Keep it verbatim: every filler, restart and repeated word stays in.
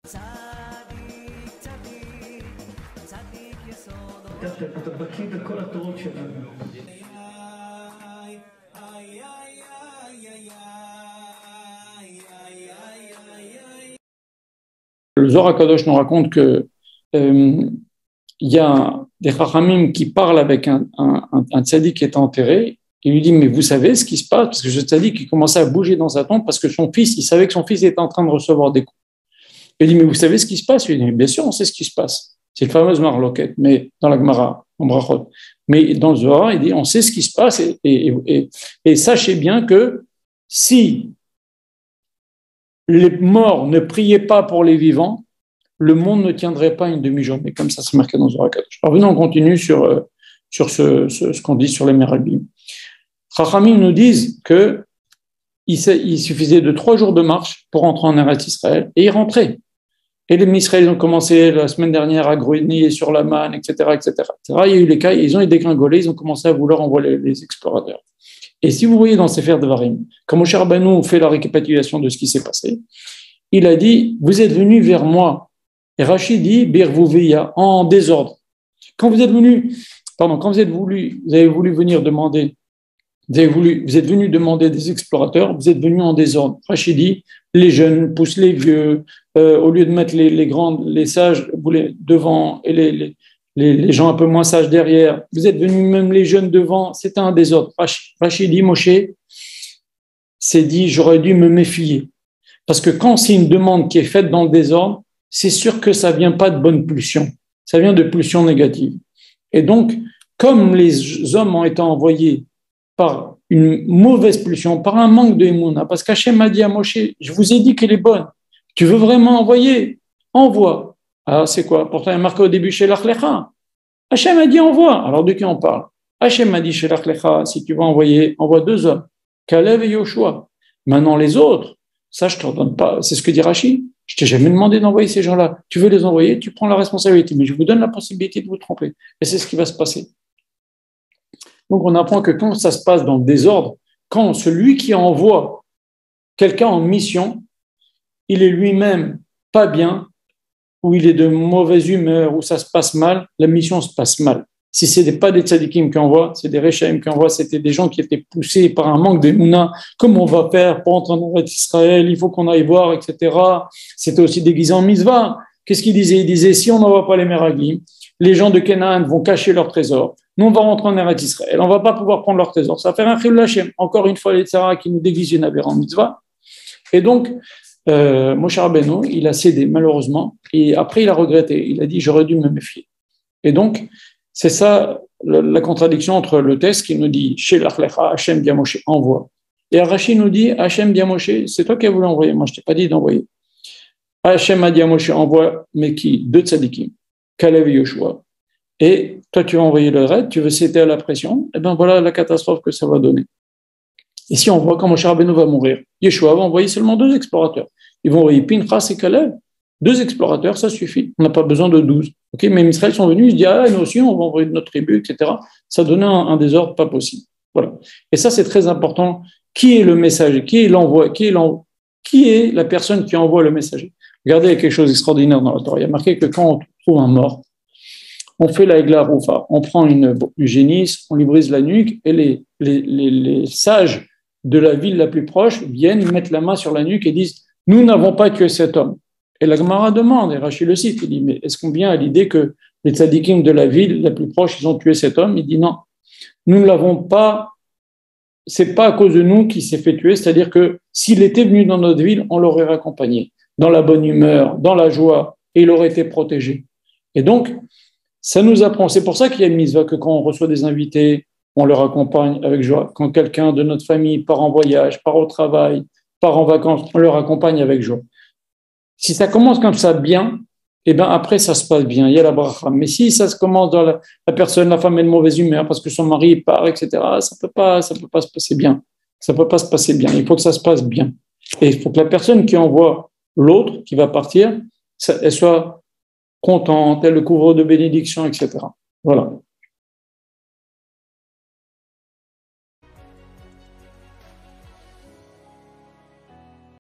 אתה בקיא בכל התורות שלנו. Le Zohar HaKadosh nous raconte que euh, il y a des Chachamim qui parlent avec un, un, un, un tzaddik qui est enterré. Il lui dit, mais vous savez ce qui se passe? Parce que ce tzaddik, il commençait à bouger dans sa tombe parce que son fils, il savait que son fils était en train de recevoir des coups. Il dit, mais vous savez ce qui se passe? Il dit, bien sûr, on sait ce qui se passe. C'est le fameux Marloquet, mais dans la Gemara, en Brachot. Mais dans le Zohar, il dit, on sait ce qui se passe et, et, et, et sachez bien que si les morts ne priaient pas pour les vivants, le monde ne tiendrait pas une demi-journée. Comme ça, c'est marqué dans le Zohar HaKadosh. Alors, venons, on continue sur, sur ce, ce, ce qu'on dit sur les Meraglim. Chachamim nous disent que il, il suffisait de trois jours de marche pour rentrer en Eretz Israël et y rentrer. Et les Israéliens ont commencé la semaine dernière à grogner sur la manne, et cetera, et cetera, et cetera. Il y a eu les cas, ils ont été dégringolés, ils ont commencé à vouloir envoyer les, les explorateurs. Et si vous voyez dans Sefer Devarim, quand Moshe Rabbeinu fait la récapitulation de ce qui s'est passé, il a dit, vous êtes venus vers moi. Et Rachid dit, Birvouveya, en désordre. Quand vous êtes venus, pardon, quand vous êtes voulu, vous avez voulu venir demander, vous avez voulu, vous êtes venus demander des explorateurs, vous êtes venus en désordre. Rachid dit, les jeunes poussent les vieux, euh, au lieu de mettre les, les grands, les sages vous les, devant et les, les, les, les gens un peu moins sages derrière. Vous êtes venus même les jeunes devant, c'était un désordre. Rachid dit, Moshe s'est dit, j'aurais dû me méfier. Parce que quand c'est une demande qui est faite dans le désordre, c'est sûr que ça vient pas de bonnes pulsions, ça vient de pulsions négatives. Et donc, comme les hommes ont été envoyés par une mauvaise pulsion, par un manque de émouna, parce qu'Hachem a dit à Moshe, je vous ai dit qu'elle est bonne, tu veux vraiment envoyer? Envoie. Alors c'est quoi? Pourtant il y a marqué au début chez l'Achlecha. Hachem a dit envoie. Alors de qui on parle? Hachem a dit chez l'Achlecha, si tu veux envoyer, envoie deux hommes, Kalev et Yoshua. Maintenant les autres, ça je ne t'ordonne pas, c'est ce que dit Rachid. Je t'ai jamais demandé d'envoyer ces gens-là. Tu veux les envoyer, tu prends la responsabilité, mais je vous donne la possibilité de vous tromper. Et c'est ce qui va se passer. Donc on apprend que quand ça se passe dans le désordre, quand celui qui envoie quelqu'un en mission, il est lui-même pas bien, ou il est de mauvaise humeur, ou ça se passe mal, la mission se passe mal. Si ce n'est pas des tzadikim qui envoient, c'est des rechaim qui envoient, c'était des gens qui étaient poussés par un manque d'émouna. Comment on va faire pour entrer en Eretz Israël? Il faut qu'on aille voir, et cetera. C'était aussi déguisé en mitzvah. Qu'est-ce qu'il disait? Il disait, si on n'envoie pas les Meraglim, les gens de Canaan vont cacher leur trésor. Nous, on va rentrer en Eretz Israël. On ne va pas pouvoir prendre leur trésor. Ça va faire un chilul Hashem. Encore une fois, les tzara qui nous déguisent une aberrante mitzvah. Et donc, euh, Moshe Rabbeinu, il a cédé, malheureusement. Et après, il a regretté. Il a dit, j'aurais dû me méfier. Et donc, c'est ça la, la contradiction entre le texte qui nous dit chez l'Achlecha, Hachem dit à Moshe, envoie. Et Rachid nous dit, Hachem dit à Moshe, c'est toi qui as voulu envoyer, moi je ne t'ai pas dit d'envoyer. Hachem a dit à Moshe, envoie, mais qui? Deux tzadikim, Kalev et Yoshua. Et toi tu vas envoyer le raid, tu veux céder à la pression, et bien voilà la catastrophe que ça va donner. Et si on voit quand Moshe Rabbeinu va mourir, Yeshua va envoyer seulement deux explorateurs. Ils vont envoyer Pinchas et Kalev. Deux explorateurs, ça suffit. On n'a pas besoin de douze. Okay, mais les Israéliens sont venus, ils se disent, ah, nous aussi, on va envoyer notre tribu, et cetera. Ça donnait un, un désordre pas possible. Voilà. Et ça, c'est très important. Qui est le messager? Qui est l'envoi? Qui est l'envoi? Qui est la personne qui envoie le messager? Regardez, il y a quelque chose d'extraordinaire dans la Torah. Il y a marqué que quand on trouve un mort, on fait la Egla Roufa. On prend une, une génisse, on lui brise la nuque, et les, les, les, les sages de la ville la plus proche viennent, mettre la main sur la nuque et disent, nous n'avons pas tué cet homme. Et la Gemara demande, et Rachid le cite, il dit, mais est-ce qu'on vient à l'idée que les tzadikim de la ville la plus proche, ils ont tué cet homme? Il dit non, nous ne l'avons pas, c'est pas à cause de nous qu'il s'est fait tuer, c'est-à-dire que s'il était venu dans notre ville, on l'aurait raccompagné, dans la bonne humeur, dans la joie, et il aurait été protégé. Et donc, ça nous apprend, c'est pour ça qu'il y a une mitzvah, que quand on reçoit des invités, on leur accompagne avec joie. Quand quelqu'un de notre famille part en voyage, part au travail, part en vacances, on leur accompagne avec joie. Si ça commence comme ça bien, et ben après ça se passe bien, il y a la bracha. Mais si ça se commence dans la, la personne, la femme est de mauvaise humeur parce que son mari part, et cetera, ça peut pas, ça peut pas se passer bien. Ça peut pas se passer bien. Il faut que ça se passe bien. Et il faut que la personne qui envoie l'autre, qui va partir, ça, elle soit contente, elle le couvre de bénédictions, et cetera. Voilà.